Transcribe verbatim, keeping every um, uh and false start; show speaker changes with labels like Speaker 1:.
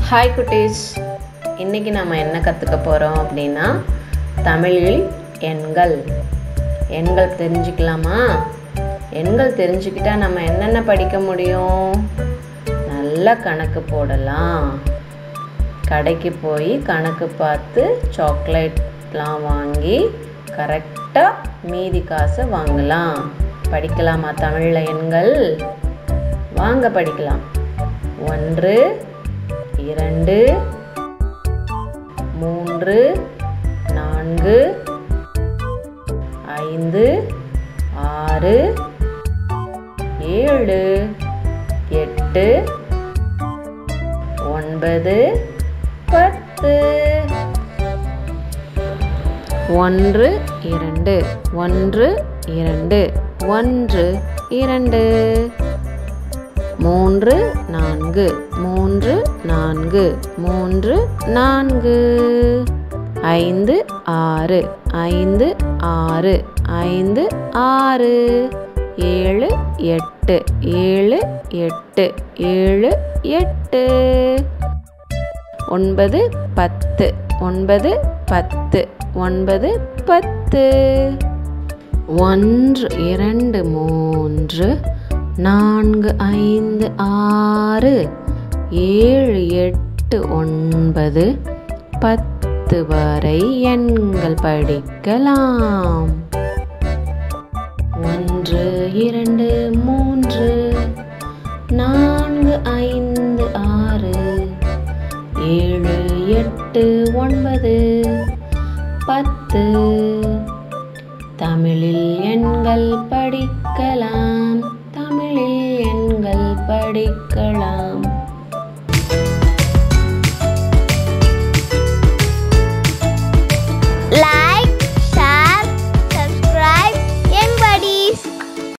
Speaker 1: Hi குட்டீஸ், இன்றைக்கி நம்ம என்ன கற்றுக்க போகிறோம் அப்படின்னா தமிழில் எண்கள் எண்கள் தெரிஞ்சுக்கலாமா? எண்கள் தெரிஞ்சுக்கிட்டால் நம்ம என்னென்ன படிக்க முடியும்? நல்ல கணக்கு போடலாம். கடைக்கு போய் கணக்கு பார்த்து சாக்லேட்லாம் வாங்கி கரெக்டாக மீதி காசை வாங்கலாம். படிக்கலாமா தமிழில் எண்கள்? வாங்க படிக்கலாம். ஒன்று, இரண்டு, மூன்று, நான்கு, ஐந்து, ஆறு, ஏழு, எட்டு, ஒன்பது, பத்து. ஒன்று, இரண்டு, ஒன்று, இரண்டு, ஒன்று, இரண்டு. மூன்று, நான்கு, மூன்று, நான்கு, மூன்று, நான்கு. ஐந்து, ஆறு, ஐந்து, ஆறு, ஐந்து, ஆறு. ஏழு, எட்டு, ஏழு, எட்டு, ஏழு, எட்டு. ஒன்பது, பத்து, ஒன்பது, பத்து, ஒன்பது, பத்து. ஒன்று, இரண்டு, மூன்று, நான்கு, ஐந்து, ஆறு, ஏழு, எட்டு, ஒன்பது, பத்து வரை எண்கள் படிக்கலாம். ஒன்று, இரண்டு, மூன்று, நான்கு, ஐந்து, ஆறு, ஏழு, எட்டு, ஒன்பது, பத்து. தமிழில் எண்கள் படிக்கலாம். தமிழில் எண்கள் படிக்கலாம்.